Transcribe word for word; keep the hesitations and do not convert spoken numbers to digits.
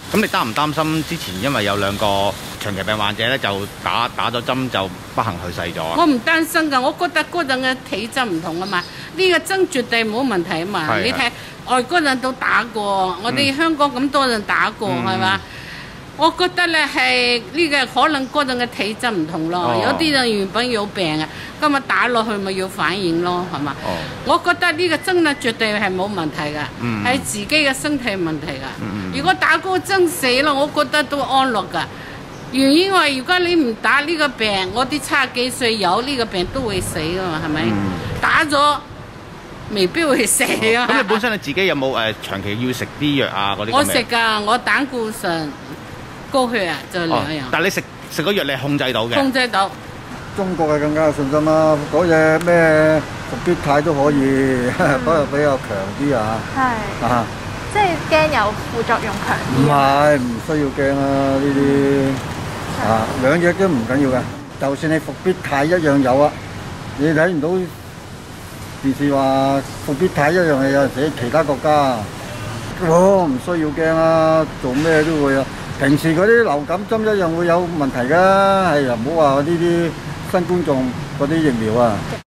咁你擔唔擔心之前因為有兩個長期病患者咧就打打咗針就不幸去世咗啊？ 我唔擔心㗎，我覺得嗰陣嘅體質唔同啊嘛，呢、這個針絕對冇問題啊嘛。你睇外國人都打過，我哋香港咁多人打過係嘛、嗯？我覺得咧係呢個可能嗰陣嘅體質唔同咯、哦，有啲人原本有病啊，今日打落去咪要反應咯，係嘛、哦？我覺得呢個針咧絕對係冇問題㗎，係、嗯、自己嘅身體問題㗎、嗯。如果打嗰個針死啦，我覺得都安樂㗎。原因話如果你唔打呢個病，我啲七十幾歲有呢個病都會死㗎嘛，係咪、嗯？打咗未必會死啊。咁、 哦、你本身你自己有冇誒、呃、長期要食啲藥啊嗰啲？ 我食㗎，我膽固醇。高血啊，就兩樣、哦。 但係你食食嗰藥，你係控制到嘅。 控制到。 中國係更加有信心啦，嗰隻咩復必泰都可以，嗰個、嗯、比較強啲啊。係。啊， 即係驚有副作用強啲。唔係，唔需要驚啊呢啲。啊，兩隻都唔緊要嘅，就算你復必泰一樣有啊，你睇唔到電視話復必泰一樣係有陣時其他國家，我唔需要驚啊，做咩都會啊。平時嗰啲流感針一樣會有問題㗎，係啊，唔好話呢啲新冠狀嗰啲疫苗啊。